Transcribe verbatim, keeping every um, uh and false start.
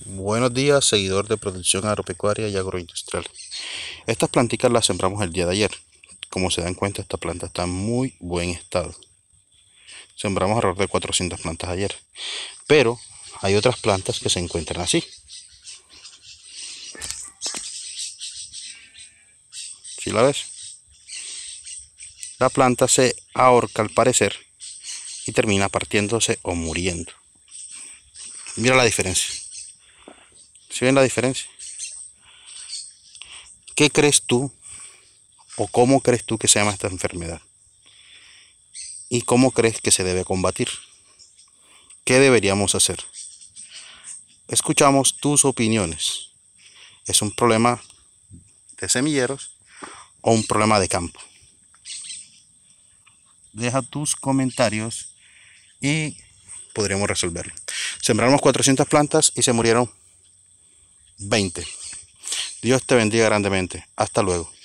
Buenos días, seguidor de producción agropecuaria y agroindustrial. Estas plantitas las sembramos el día de ayer. Como se dan cuenta, esta planta está en muy buen estado. Sembramos alrededor de cuatrocientas plantas ayer. Pero hay otras plantas que se encuentran así. ¿Sí la ves? La planta se ahorca al parecer y termina partiéndose o muriendo. Mira la diferencia. ¿Sí ven la diferencia? ¿Qué crees tú o cómo crees tú que se llama esta enfermedad? ¿Y cómo crees que se debe combatir? ¿Qué deberíamos hacer? Escuchamos tus opiniones. ¿Es un problema de semilleros o un problema de campo? Deja tus comentarios y podremos resolverlo. Sembramos cuatrocientas plantas y se murieron veinte. Dios te bendiga grandemente. Hasta luego.